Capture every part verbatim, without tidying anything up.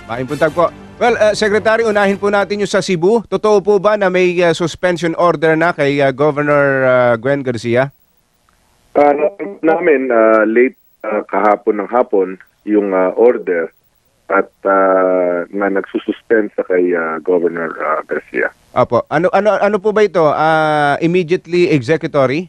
Maayong buntag po. Well, uh, Secretary, unahin po natin yung sa Cebu. Totoo po ba na may uh, suspension order na kay uh, Governor uh, Gwen Garcia? Uh, namin, uh, late uh, kahapon ng hapon, yung uh, order at uh, na nagsususpend sa kay uh, Governor uh, Garcia. Apo. Ano ano ano po ba ito? Uh, immediately executory?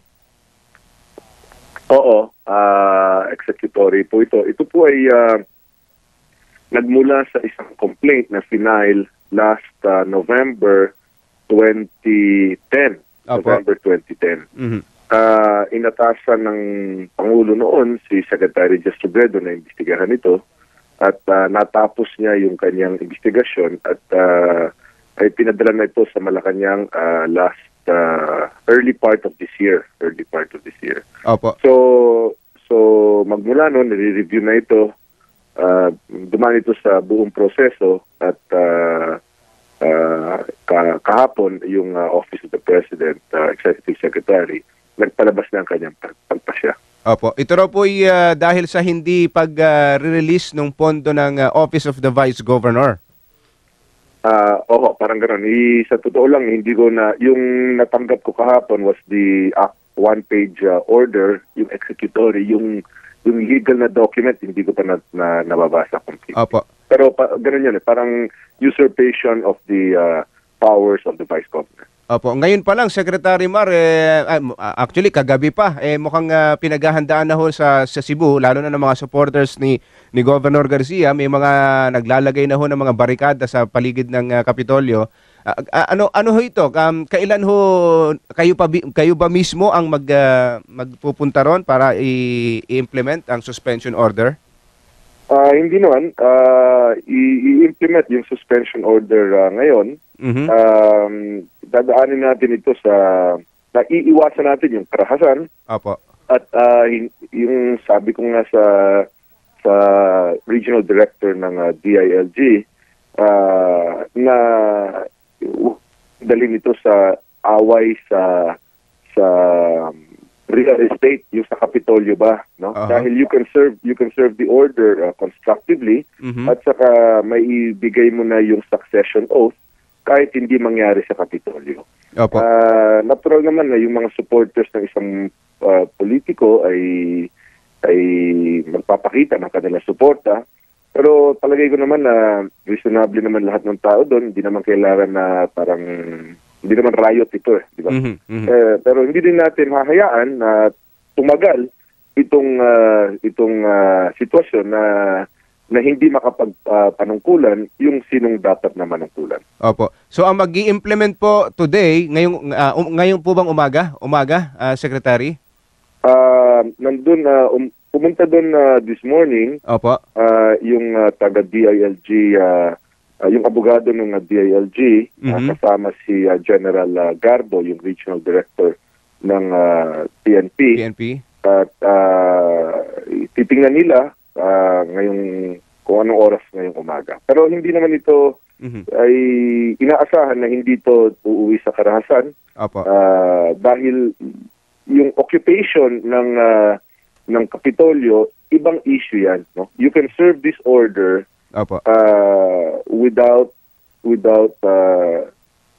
Oo, uh, executory po ito. Ito po ay uh, nagmula sa isang complaint na final last uh, November twenty ten. Apo. November twenty ten. Mm-hmm. Uh, inatasan ng Pangulo noon si Secretary Justice Bredo na imbestigahan ito at uh, natapos niya yung kanyang investigasyon at uh, ay pinadala na ito sa Malacanang uh, last uh, early part of this year. Early part of this year. Opo. So, so magmula noon, nire-review na ito. Uh, dumaan ito sa buong proseso at uh, uh, kahapon yung uh, Office of the President, uh, Executive Secretary, nagpalabas na ang kanyang pagpasya. Opo. Ito raw po ay uh, dahil sa hindi pag-release uh, ng pondo ng uh, Office of the Vice Governor. Uh, oo, parang gano'n. I, sa totoo lang, hindi ko na, yung natanggap ko kahapon was the uh, one-page uh, order, yung executory, yung yung legal na document, hindi ko pa na, na, nababasa completely. Opo. Pero pa, gano'n yun eh, parang usurpation of the uh, powers of the Vice Governor. Opo. Ngayon pa lang, Secretary Mar, eh, actually kagabi pa, eh, mukhang uh, pinaghahandaan na ho sa, sa Cebu, lalo na ng mga supporters ni, ni Governor Garcia, may mga naglalagay na ho ng mga barikada sa paligid ng uh, Kapitolyo. Uh, uh, ano ano ho ito? Um, kailan ho kayo pa kayo ba mismo ang mag uh, magpupunta ron para i-implement ang suspension order? Uh, hindi naman uh, i-implement yung suspension order uh, ngayon. Mm-hmm. Um, dadaanin natin ito sa naiiwasan natin yung karahasan. Opo. At uh, yung sabi ko nga sa sa regional director ng uh, D I L G uh, na dalhin ito sa away sa sa real estate, yung sa Kapitolyo ba, no? Uh-huh. Dahil you can serve you can serve the order uh, constructively, mm-hmm. at saka may ibigay mo na yung succession oath kahit hindi mangyari sa Kapitolyo. Opo. Uh, natural naman na yung mga supporters ng isang uh, politiko ay ay magpapakita ng kanilang suporta. Pero palagay ko naman na reasonable naman lahat ng tao doon. Hindi naman kailangan na parang, hindi naman riot ito eh. Di ba? Mm-hmm, mm-hmm. Eh, pero hindi din natin hahayaan na tumagal itong uh, itong uh, sitwasyon na na hindi makapagpanungkulan uh, yung sinong dapat na manungkulan. Opo. So ang mag-i-implement po today, ngayong, uh, um, ngayong po bang umaga? Umaga, uh, Secretary? Uh, nandun, uh, um, pumunta doon uh, this morning. Opo. Uh, yung uh, taga D I L G, uh, uh, yung abogado ng uh, D I L G, mm-hmm. uh, kasama si uh, General uh, Garbo, yung regional director ng uh, P N P. P N P. At uh, titingnan nila uh, ngayong kung anong oras ngayong umaga. Pero hindi naman ito mm-hmm. ay inaasahan na hindi ito uuwi sa karahasan. Opo. Uh, dahil yung occupation ng uh, ng Kapitolyo, ibang issue yan, no? You can serve this order Opo. uh, without without uh,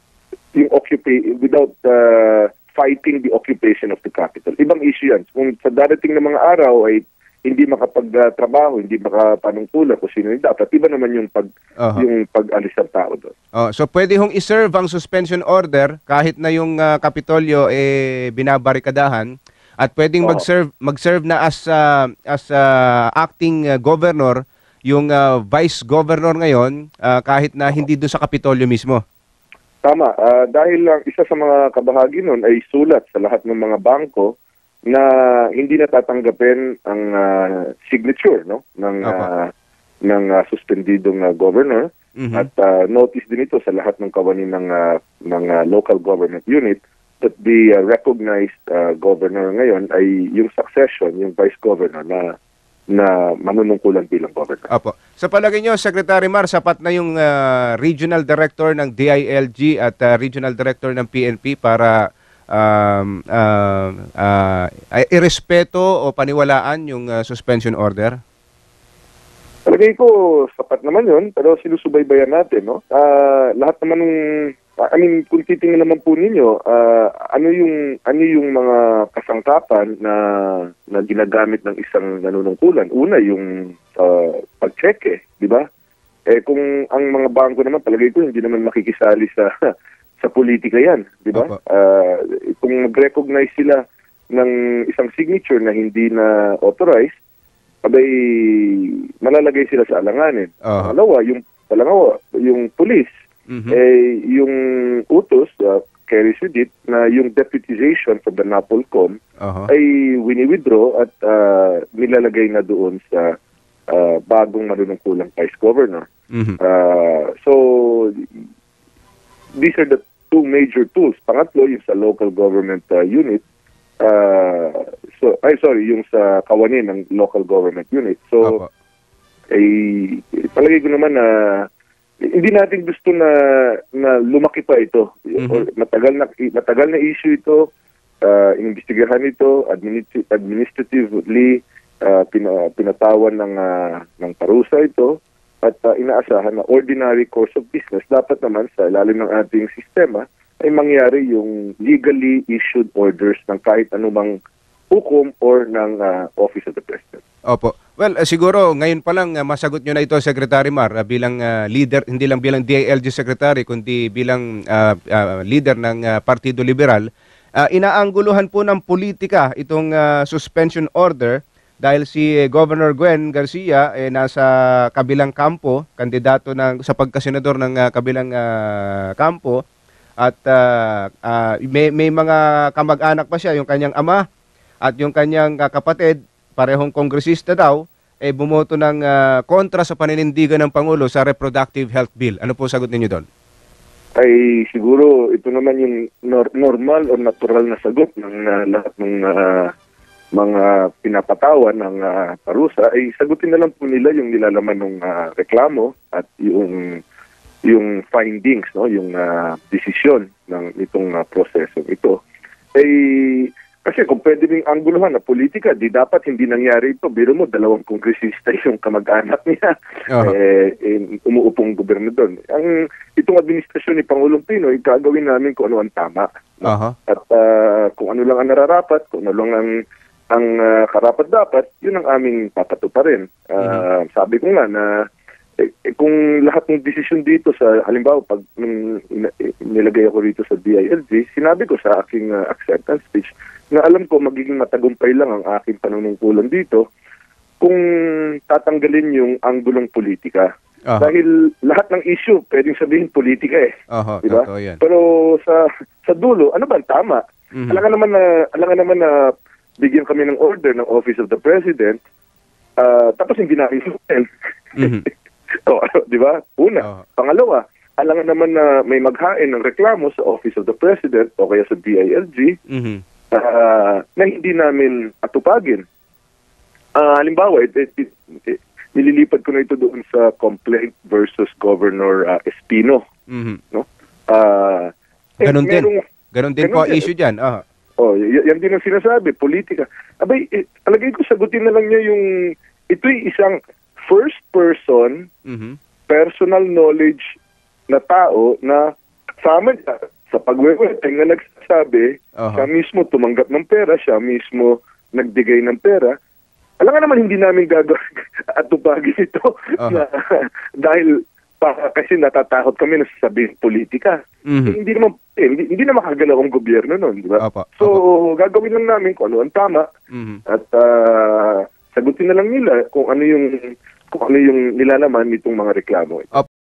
yung occupa- without uh, fighting the occupation of the Capitol. Ibang issue yan. Kung sa darating na mga araw ay hindi makapagtrabaho, hindi makapanungkulan kung sino yung dapat, iba naman yung pag uh-huh. yung pag-alis ng tao doon. Oh, so pwede hong i-serve ang suspension order kahit na yung uh, Kapitolyo eh binabarikadahan. At pwedeng oh. mag-serve mag-serve na as uh, as uh, acting uh, governor yung uh, vice governor ngayon uh, kahit na hindi doon sa Kapitolyo mismo. Tama, uh, dahil lang isa sa mga kabahagi noon ay sulat sa lahat ng mga bangko na hindi natatanggapin ang uh, signature, no, ng uh, ng uh, suspendidong uh, governor, mm-hmm. at uh, notice din ito sa lahat ng kawani ng uh, ng uh, local government unit that the uh, recognized uh, governor ngayon ay yung succession, yung vice governor na na manunungkulan bilang governor. Apo. Sa palagay nyo, Secretary Mar, sapat na yung uh, regional director ng D I L G at uh, regional director ng P N P para um, uh, uh, irespeto o paniwalaan yung uh, suspension order? Palagay ko, sapat naman yun, pero sinusubaybayan natin, no? Ah, lahat naman ng, I mean, kung titingnan naman po ninyo, ah, ano yung ano yung mga kasangkapan na na ginagamit ng isang nanunungkulan? Una, yung uh, pag-check, eh, di ba? Eh, kung ang mga bangko naman, palagay ko, hindi naman makikisali sa sa politika yan, di ba? Uh, kung mag-recognize sila ng isang signature na hindi na authorized, abay, malalagay sila sa alanganin. Uh-huh. Pangalawa, yung, pangalawa, yung police, mm-hmm. eh, yung utos, uh, carries with it, na yung deputization from the NAPOLCOM uh-huh. ay wini-withdraw at uh, nilalagay na doon sa uh, bagong manunungkulang vice governor. Mm-hmm. Uh, so, these are the two major tools. Pangatlo, yung sa local government uh, unit, Uh, so, ay sorry, yung sa kawanin ng local government unit. So, ay palagay ko naman na hindi natin gusto na na lumaki pa ito. Mm-hmm. Or matagal na matagal na issue ito, uh, investigahan ito, administ- administratively uh, pina, pinatawan ng uh, ng parusa ito at uh, inaasahan na ordinary course of business dapat naman sa ilalim ng ating sistema ay mangyari yung legally issued orders ng kahit anumang hukom or ng uh, Office of the President. Opo. Well, uh, siguro ngayon pa lang uh, masagot nyo na ito, Secretary Mar, uh, bilang uh, leader, hindi lang bilang D I L G Secretary, kundi bilang uh, uh, leader ng uh, Partido Liberal. Uh, inaangguluhan po ng politika itong uh, suspension order dahil si uh, Governor Gwen Garcia eh, nasa kabilang kampo, kandidato ng, sa pagkasenador ng uh, kabilang uh, kampo. At uh, uh, may, may mga kamag-anak pa siya, yung kanyang ama at yung kanyang uh, kapatid, parehong kongresista daw, eh bumoto ng uh, kontra sa paninindigan ng Pangulo sa Reproductive Health Bill. Ano po sagot ninyo doon? Ay siguro ito naman yung nor- normal o natural na sagot ng uh, lahat ng uh, mga pinapatawan ng uh, parusa. Ay sagutin na lang po nila yung nilalaman ng uh, reklamo at yung yung findings, no, yung uh, desisyon ng itong uh, proseso ito. Eh, kasi kung pwede rin angguluhan na politika, di dapat hindi nangyari ito. Biro mo, dalawang kongresista yung kamag-anak niya, uh-huh. eh, eh, umuupong gobyerno doon. Ang itong administrasyon ni Pangulong Pinoy, gagawin namin kung ano ang tama. No? Uh-huh. At uh, kung ano lang ang nararapat, kung ano lang ang, ang uh, karapat-dapat, yun ang aming papatuparin. Uh, uh-huh. Sabi ko nga na Eh, eh, kung lahat ng desisyon dito sa, halimbawa, pag nung, nilagay ako rito sa D I L G, sinabi ko sa aking uh, acceptance speech na alam ko magiging matagumpay lang ang aking panunungkulan dito kung tatanggalin yung anggulong politika. Uh-huh. Dahil lahat ng issue, pwedeng sabihin politika eh. Uh-huh. Diba? Pero sa sa dulo, ano ba ang tama? Mm-hmm. Alam nga naman na, alam nga naman na bigyan kami ng order ng Office of the President, uh, tapos hindi namin susunod. Mm-hmm. O, di ba? Una. Oh. Pangalawa, alangan naman na may maghain ng reklamo sa Office of the President o kaya sa D I L G mm-hmm. uh, na hindi namin atupagin. Uh, halimbawa, it, it, it, it, nililipad ko na ito doon sa complaint versus Governor uh, Espino. Mm-hmm. No? Uh, ganon eh, din. Ganon din po ang issue dyan. Uh-huh. Oh, y- yan din ang sinasabi, politika. Abay, eh, alagay ko, sagutin na lang niya yung, ito'y isang first person, mm-hmm. personal knowledge na tao na kasama niya sa pagweweteng na nagsasabi, uh-huh. siya mismo tumanggap ng pera, siya mismo nagbigay ng pera. Alam nga naman hindi namin gagawin at tupagin ito uh-huh. na, dahil pa, kasi natatakot kami na sasabihin politika. Mm-hmm. Eh, hindi naman eh, hindi, hindi na makagalaw ang gobyerno noon, di ba? Apa, so, apa. Gagawin lang namin kung ano ang tama mm-hmm. at uh, sagutin na lang nila kung ano yung kung ano yung nilalaman nitong mga reklamo.